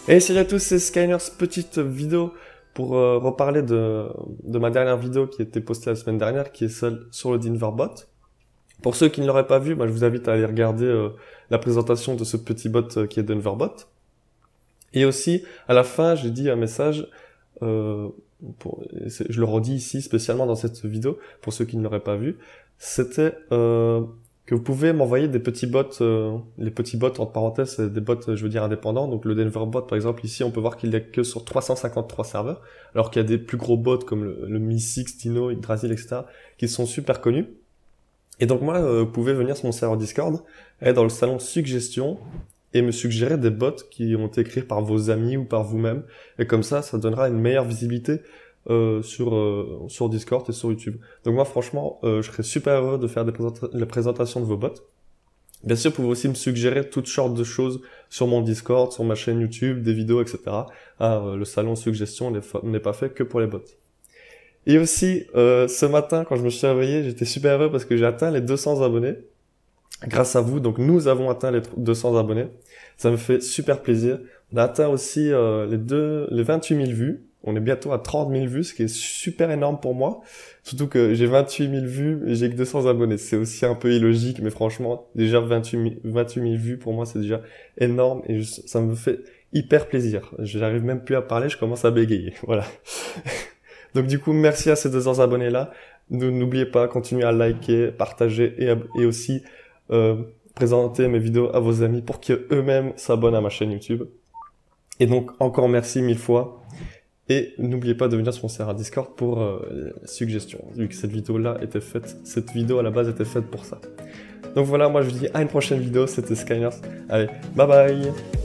Et salut à tous, c'est Skyners, petite vidéo pour reparler de ma dernière vidéo qui a été postée la semaine dernière, qui est celle sur le Dinverbot. Pour ceux qui ne l'auraient pas vu, je vous invite à aller regarder la présentation de ce petit bot qui est Dinverbot. Et aussi, à la fin, j'ai dit un message, je le redis ici spécialement dans cette vidéo, pour ceux qui ne l'auraient pas vu, c'était que vous pouvez m'envoyer des petits bots, les petits bots entre parenthèses, c'est des bots, je veux dire, indépendants. Donc le Dinverbot, par exemple, ici, on peut voir qu'il est que sur 353 serveurs, alors qu'il y a des plus gros bots comme le Mi6, Dino, Yggdrasil, etc., qui sont super connus. Et donc moi, vous pouvez venir sur mon serveur Discord, aller dans le salon suggestions, et me suggérer des bots qui ont été écrits par vos amis ou par vous-même. Et comme ça donnera une meilleure visibilité sur Discord et sur YouTube. Donc moi, franchement, je serais super heureux de faire les présentations de vos bots. Bien sûr, vous pouvez aussi me suggérer toutes sortes de choses sur mon Discord, sur ma chaîne YouTube, des vidéos, etc. Le salon suggestion n'est pas fait que pour les bots. Et aussi, ce matin, quand je me suis réveillé, j'étais super heureux parce que j'ai atteint les 200 abonnés. Grâce à vous, donc nous avons atteint les 200 abonnés. Ça me fait super plaisir. On a atteint aussi les 28 000 vues. On est bientôt à 30 000 vues, ce qui est super énorme pour moi. Surtout que j'ai 28 000 vues et j'ai que 200 abonnés. C'est aussi un peu illogique, mais franchement, déjà 28 000 vues, pour moi, c'est déjà énorme et ça me fait hyper plaisir. J'arrive même plus à parler, je commence à bégayer. Voilà. Donc du coup, merci à ces 200 abonnés-là. N'oubliez pas, continuez à liker, partager et aussi présenter mes vidéos à vos amis pour qu'eux-mêmes s'abonnent à ma chaîne YouTube. Et donc, encore merci 1000 fois. Et n'oubliez pas de venir sur mon serveur Discord pour suggestions, vu que cette vidéo à la base était faite pour ça. Donc voilà, moi je vous dis à une prochaine vidéo, c'était Skyners. Allez, bye bye!